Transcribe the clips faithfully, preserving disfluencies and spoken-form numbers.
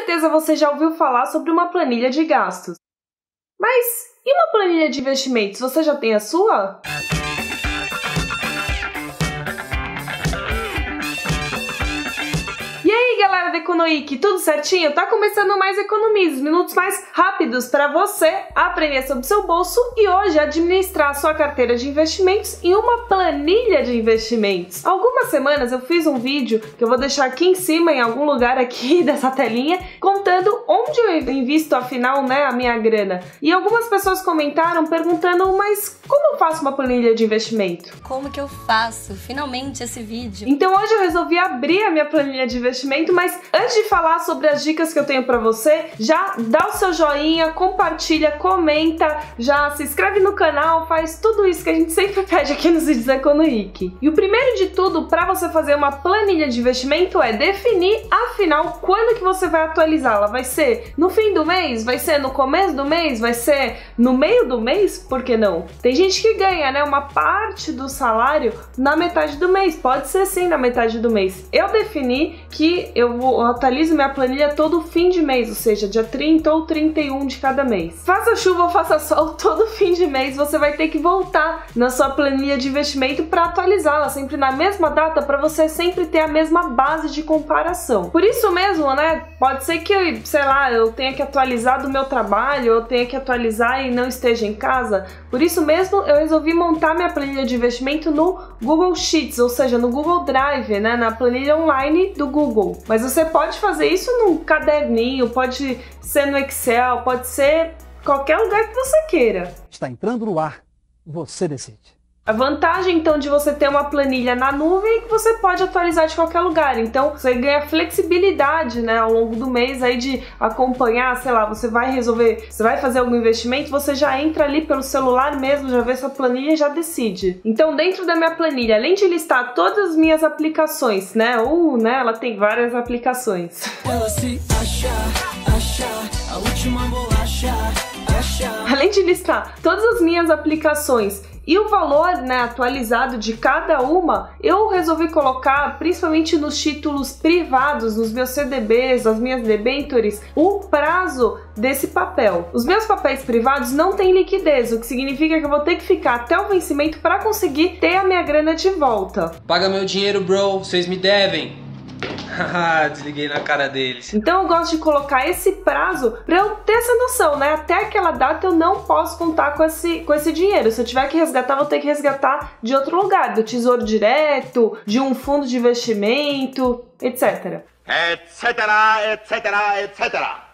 certeza você já ouviu falar sobre uma planilha de gastos. Mas e uma planilha de investimentos? Você já tem a sua? E aí, galera da Economic, tudo certinho? Tá começando mais Economize, minutos mais rápidos para você aprender sobre seu bolso e hoje administrar a sua carteira de investimentos em uma planilha de investimentos. Algumas semanas eu fiz um vídeo que eu vou deixar aqui em cima, em algum lugar aqui dessa telinha, contando onde eu invisto afinal, né, a minha grana. E algumas pessoas comentaram perguntando, mas como eu faço uma planilha de investimento? Como que eu faço? Finalmente esse vídeo. Então hoje eu resolvi abrir a minha planilha de investimento, mas antes de falar sobre as dicas que eu tenho pra você, já dá o seu joinha, compartilha, comenta, já se inscreve no canal, faz tudo isso que a gente sempre pede aqui nos vídeos da Economic. E o primeiro de tudo para você fazer uma planilha de investimento é definir, afinal, quando que você vai atualizá-la. Vai ser no fim do mês? Vai ser no começo do mês? Vai ser no meio do mês? Por que não? Tem gente que ganha, né, uma parte do salário na metade do mês. Pode ser sim na metade do mês. Eu defini que eu atualizo minha planilha todo fim de mês, ou seja, dia trinta ou trinta e um de cada mês. Faça chuva ou faça sol, todo fim de mês você vai ter que voltar na sua planilha de investimento para atualizá-la sempre na mesma data, para você sempre ter a mesma base de comparação. Por isso mesmo, né, pode ser que eu, sei lá, eu tenha que atualizar do meu trabalho, eu tenha que atualizar e não esteja em casa. Por isso mesmo, eu resolvi montar minha planilha de investimento no Google Sheets, ou seja, no Google Drive, né, na planilha online do Google. Mas você pode fazer isso num caderninho, pode ser no Excel, pode ser qualquer lugar que você queira. Está entrando no ar, você decide. A vantagem, então, de você ter uma planilha na nuvem é que você pode atualizar de qualquer lugar. Então, você ganha flexibilidade, né, ao longo do mês aí de acompanhar, sei lá, você vai resolver, você vai fazer algum investimento, você já entra ali pelo celular mesmo, já vê sua planilha e já decide. Então, dentro da minha planilha, além de listar todas as minhas aplicações, né, ou, né, ela tem várias aplicações. Ela se acha, acha, a última bolacha, acha. Além de listar todas as minhas aplicações e o valor, né, atualizado de cada uma, eu resolvi colocar, principalmente nos títulos privados, nos meus C D Bs, nas minhas debêntures, o prazo desse papel. Os meus papéis privados não têm liquidez, o que significa que eu vou ter que ficar até o vencimento para conseguir ter a minha grana de volta. Paga meu dinheiro, bro, vocês me devem. Haha, desliguei na cara deles. Então eu gosto de colocar esse prazo para eu ter essa noção, né? Até aquela data eu não posso contar com esse, com esse dinheiro. Se eu tiver que resgatar, vou ter que resgatar de outro lugar, do Tesouro Direto, de um fundo de investimento, etcétera. Etcétera, etcétera, etcétera.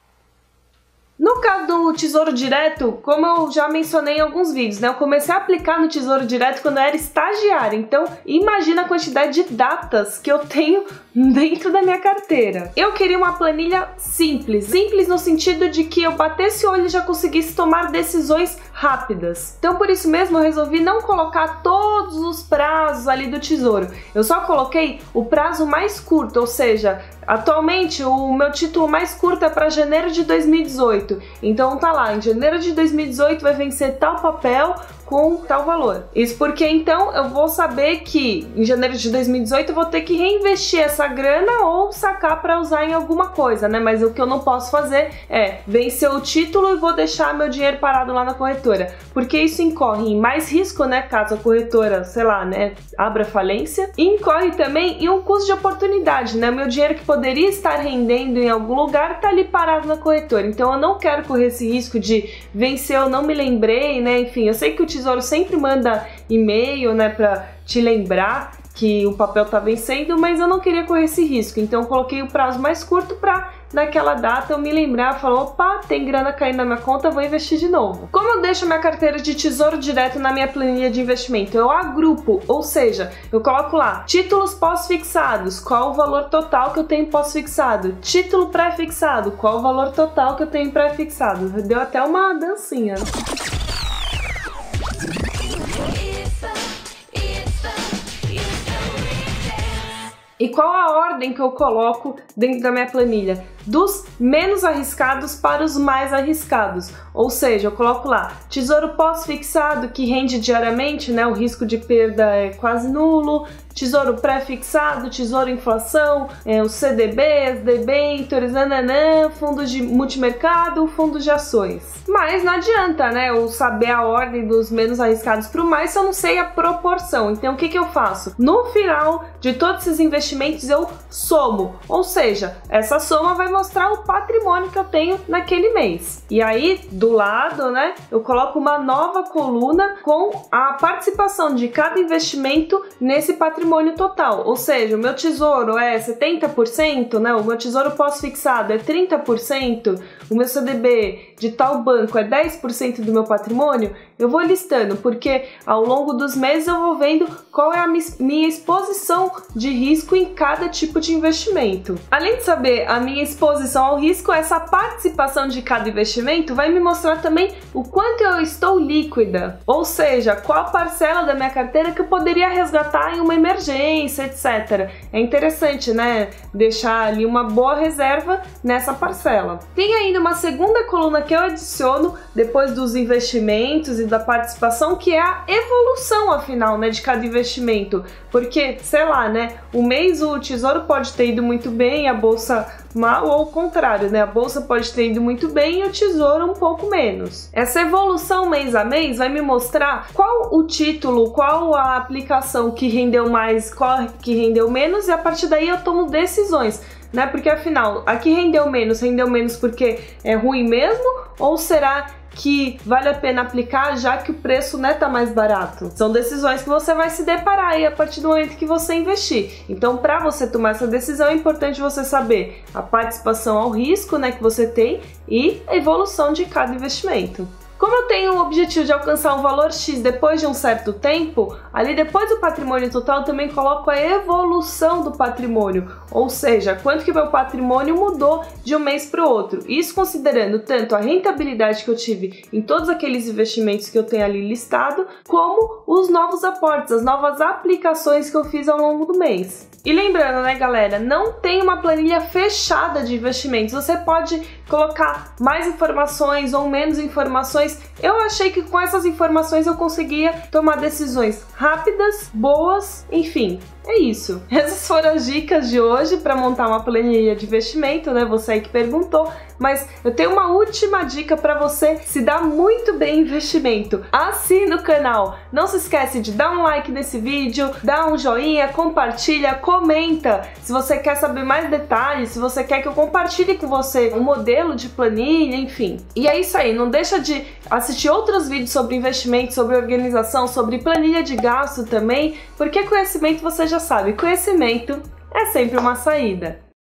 No caso do Tesouro Direto, como eu já mencionei em alguns vídeos, né, eu comecei a aplicar no Tesouro Direto quando eu era estagiária, então imagina a quantidade de datas que eu tenho dentro da minha carteira. Eu queria uma planilha simples, simples no sentido de que eu batesse o olho e já conseguisse tomar decisões rápidas. Então por isso mesmo eu resolvi não colocar todos os prazos ali do Tesouro, eu só coloquei o prazo mais curto, ou seja, atualmente o meu título mais curto é para janeiro de dois mil e dezoito, então tá lá, em janeiro de dois mil e dezoito vai vencer tal papel com tal valor. Isso porque então eu vou saber que em janeiro de dois mil e dezoito eu vou ter que reinvestir essa grana ou sacar para usar em alguma coisa, né? Mas o que eu não posso fazer é vencer o título e vou deixar meu dinheiro parado lá na corretora, porque isso incorre em mais risco, né? Caso a corretora, sei lá, né, abra falência, e incorre também em um custo de oportunidade, né? Meu dinheiro que poderia estar rendendo em algum lugar tá ali parado na corretora, então eu não quero correr esse risco de vencer, eu não me lembrei, né? Enfim, eu sei que o Tesouro sempre manda e-mail, né, para te lembrar que o papel tá vencendo, mas eu não queria correr esse risco, então eu coloquei o prazo mais curto para naquela data eu me lembrar, falar, opa, tem grana caindo na minha conta, vou investir de novo. Como eu deixo minha carteira de Tesouro Direto na minha planilha de investimento? Eu agrupo, ou seja, eu coloco lá títulos pós-fixados, qual o valor total que eu tenho pós-fixado, título pré-fixado, qual o valor total que eu tenho pré-fixado. Deu até uma dancinha. E qual a ordem que eu coloco dentro da minha planilha? Dos menos arriscados para os mais arriscados. Ou seja, eu coloco lá Tesouro pós-fixado, que rende diariamente, né? O risco de perda é quase nulo. tesouro pré-fixado, tesouro inflação, é, os C D Bs, debêntures, nananã, fundos de multimercado, fundos de ações. Mas não adianta, né, eu saber a ordem dos menos arriscados para o mais se eu não sei a proporção. Então o que que eu faço? No final de todos esses investimentos eu somo, ou seja, essa soma vai mostrar o patrimônio que eu tenho naquele mês. E aí do lado, né, eu coloco uma nova coluna com a participação de cada investimento nesse patrimônio total. Ou seja, o meu tesouro é setenta por cento, né, o meu tesouro pós-fixado é trinta por cento, o meu C D B de tal banco é dez por cento do meu patrimônio. Eu vou listando, porque ao longo dos meses eu vou vendo qual é a minha exposição de risco em cada tipo de investimento. Além de saber a minha exposição ao risco, essa participação de cada investimento vai me mostrar também o quanto eu estou líquida, ou seja, qual parcela da minha carteira que eu poderia resgatar em uma emergência, etcétera. É interessante, né, deixar ali uma boa reserva nessa parcela. Tem ainda uma segunda coluna que eu adiciono depois dos investimentos e da participação, que é a evolução, afinal, né, de cada investimento. Porque, sei lá, né, um mês o tesouro pode ter ido muito bem, a bolsa mal, ou ao contrário, né, a bolsa pode ter ido muito bem e o tesouro um pouco menos. Essa evolução mês a mês vai me mostrar qual o título, qual a aplicação que rendeu mais, qual que rendeu menos, e a partir daí eu tomo decisões, né, porque afinal, a que rendeu menos, rendeu menos porque é ruim mesmo, ou será que vale a pena aplicar já que o preço, né, tá mais barato? São decisões que você vai se deparar aí a partir do momento que você investir. Então, para você tomar essa decisão, é importante você saber a participação ao risco, né, que você tem e a evolução de cada investimento. Como eu tenho o objetivo de alcançar um valor X depois de um certo tempo, ali depois do patrimônio total eu também coloco a evolução do patrimônio, ou seja, quanto que meu patrimônio mudou de um mês para o outro. Isso considerando tanto a rentabilidade que eu tive em todos aqueles investimentos que eu tenho ali listado, como os novos aportes, as novas aplicações que eu fiz ao longo do mês. E lembrando, né, galera, não tem uma planilha fechada de investimentos. Você pode colocar mais informações ou menos informações. Eu achei que com essas informações eu conseguia tomar decisões rápidas, boas, enfim. É isso. Essas foram as dicas de hoje para montar uma planilha de investimento, né? Você aí que perguntou. Mas eu tenho uma última dica para você se dar muito bem em investimento. Assina o canal. Não se esquece de dar um like nesse vídeo, dar um joinha, compartilha, comenta. Se você quer saber mais detalhes, se você quer que eu compartilhe com você um modelo de planilha, enfim. E é isso aí. Não deixa de assistir outros vídeos sobre investimento, sobre organização, sobre planilha de gasto também, porque conhecimento você já sabe. Conhecimento é sempre uma saída.